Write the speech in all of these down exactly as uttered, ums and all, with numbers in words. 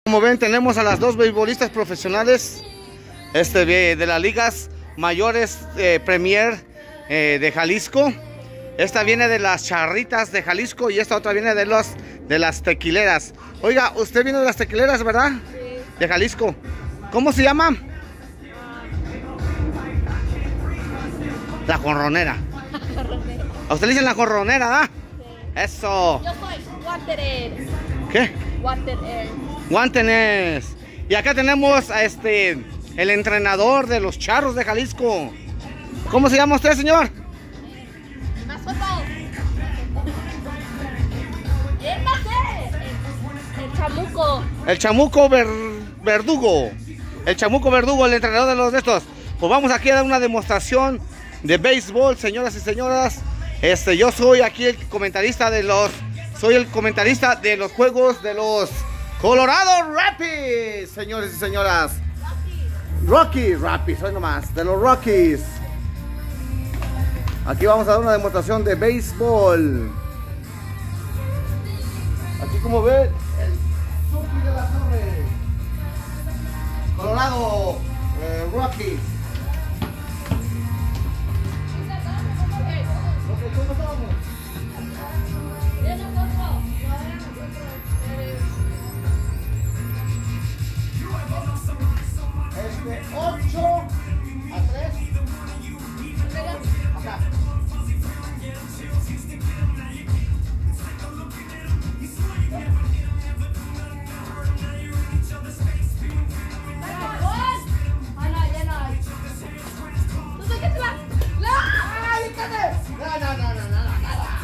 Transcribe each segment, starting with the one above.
Como ven, tenemos a las dos beisbolistas profesionales este, de, de las ligas mayores eh, Premier eh, de Jalisco. Esta viene de las Charritas de Jalisco y esta otra viene de, los, de las Tequileras. Oiga, usted viene de las Tequileras, ¿verdad? Sí. De Jalisco. ¿Cómo se llama? La Jorronera. ¿A usted le dicen la Jorronera, ¿verdad? Sí. Eso. Yo soy Guantenes. ¿Qué? Guantenes. Guantenes. Y acá tenemos a este, el entrenador de los Charros de Jalisco. ¿Cómo se llama usted, señor? ¿Quién va a ser? El, el chamuco. El chamuco ver, verdugo. El chamuco verdugo, el entrenador de los de estos. Pues vamos aquí a dar una demostración de béisbol, señoras y señoras. Este, yo soy aquí el comentarista de los, soy el comentarista de los juegos de los Colorado Rapids, señores y señoras. Rocky Rapids, hoy nomás, de los Rockies. Aquí vamos a dar una demostración de béisbol. Aquí como ven, el Suki de la Torre. Colorado eh, Rockies. ¿Cómo estamos? Este, ocho a tres. Acá. No, no, no, no, no, no, nada.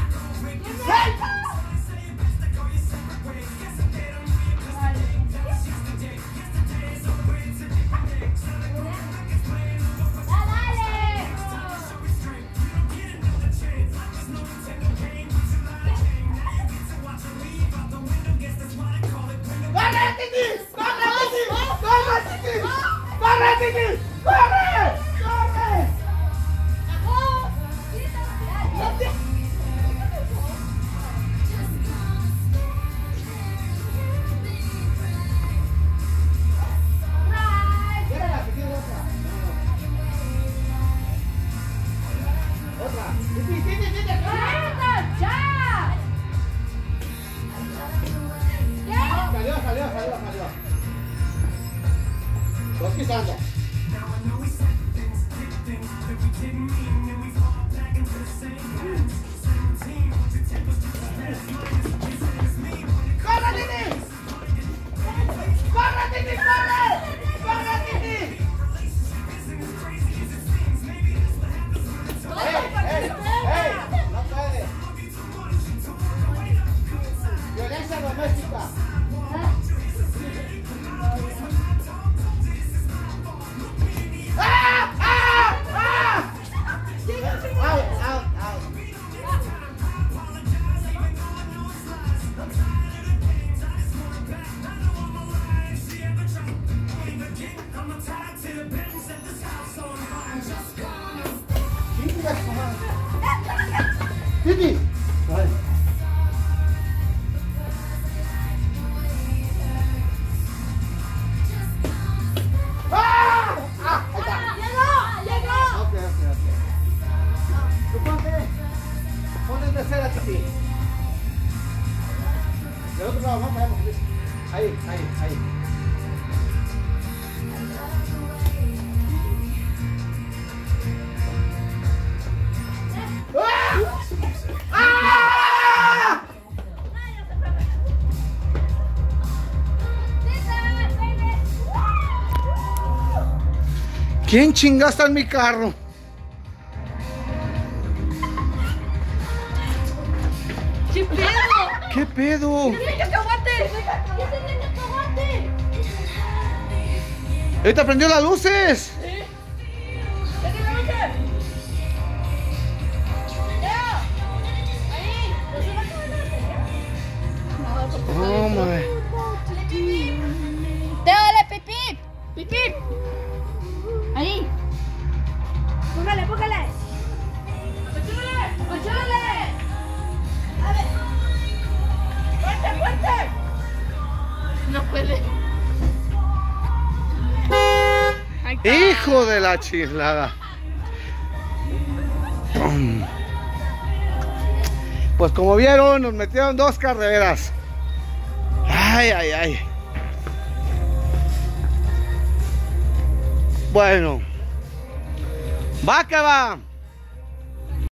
¡Corre, Titi! ¡Corre, Titi! ¡Corre, Titi! ¡Corre, Titi! ¡Corre! ¡Corre! Salió, salió, salió, salió. Dos pisando. ¡Corre, Titi! ¡Corre, Titi! ¡Corre! ¡Corre, Titi! ¡Ey, ey, ey! ¡No puede! Violencia doméstica. ¡Ah! ¡Ah! ¡Ah! ¡Out, out, out! Titi. ¡Ah! ¡Ah! Ahí está. ¡Llegó! ¡Llegó! Ok, ok, ok. Tú ponte, ponte de cera, Titi. Del otro lado, vamos, vamos. Ahí, ahí, ahí. ¿Quién chinga está en mi carro? ¿Qué pedo? ¿Qué pedo? ¡Qué cacahuate! ¡Qué cacahuate! Ahorita prendió las luces. Oh my. ¡Dale, pipí! ¡Pipí! Ahí. Póngale, póngale. ¡Apachúrale! ¡Apachúrale! A ver. ¡Fuerte, fuerte! No puede. Hijo de la chiflada. Pues como vieron, nos metieron dos carreras. Ay, ay, ay. Bueno, va que va.